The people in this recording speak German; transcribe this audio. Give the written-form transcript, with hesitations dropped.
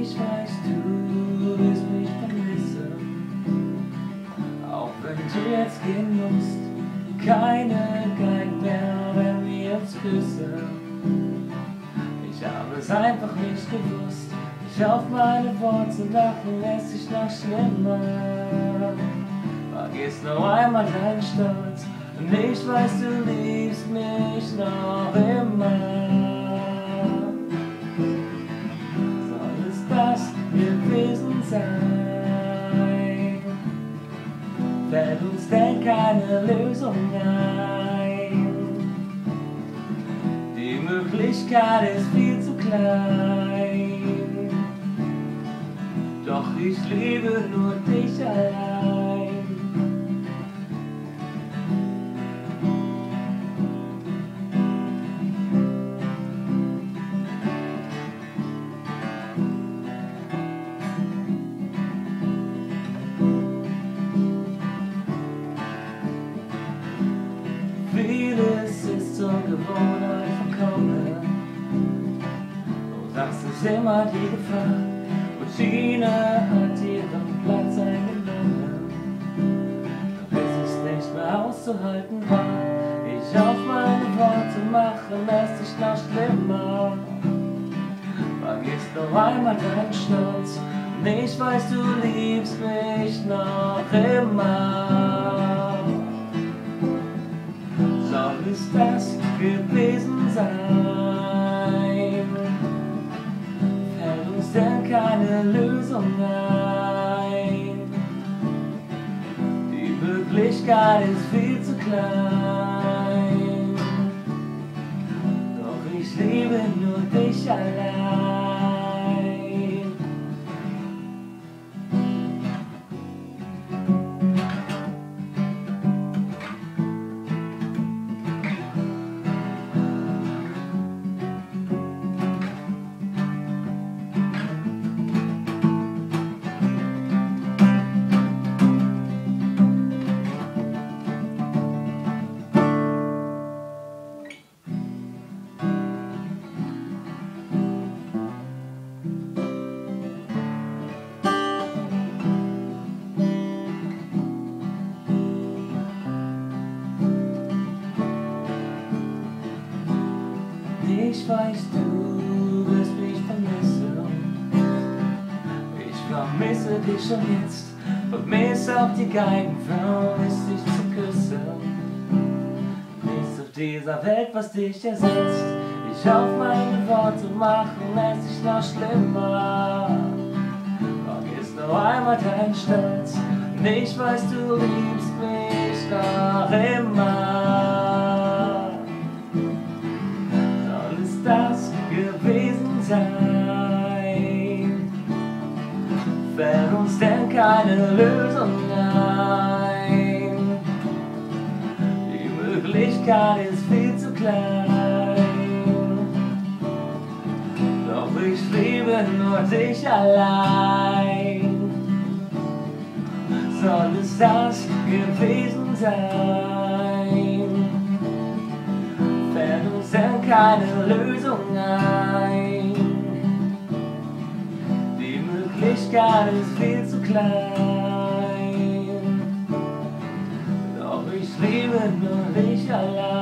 Ich weiß, du wirst mich vermissen, auch wenn du jetzt gehen musst. Keine Geigen mehr, wenn wir uns küssen. Ich habe es einfach nicht gewusst. Ich auf meine Worte lachen, lässt sich noch schlimmer. Vergiss noch einmal deinen Stolz und ich weiß, du liebst mich noch immer. Soll es das gewesen sein? Fällt uns denn keine Lösung ein? Die Möglichkeit ist viel zu klein. Doch ich liebe nur dich allein. Vieles ist zur Gewohnheit verkommen, und das ist immer die Gefahr. Routine hat ihren Platz eingenommen, bis es nicht mehr auszuhalten war. Ich auf meine Worte mache, lässt sich noch schlimmer. Vergiss noch einmal deinen Stolz und ich weiß, du liebst mich noch immer. Soll es das gewesen sein? Fällt uns denn keine Lösung ein? Die Möglichkeit ist viel zu klein. Doch ich liebe nur dich allein. Ich weiß, du wirst mich vermissen. Ich vermisse dich schon jetzt, vermisse auch die Geigen, vermisse dich zu küssen. Nichts auf dieser Welt, was dich ersetzt. Ich auf meine Worte machen, lässt sich noch schlimmer. Vergiss noch einmal deinen Stolz und ich weiß, du liebst mich noch immer. Das gewesen sein? Fällt uns denn keine Lösung ein? Die Möglichkeit ist viel zu klein. Doch ich liebe nur dich allein. Soll es das gewesen sein? Fällt uns denn keine Lösung ein? Die Möglichkeit ist viel zu klein. Doch ich liebe nur dich allein.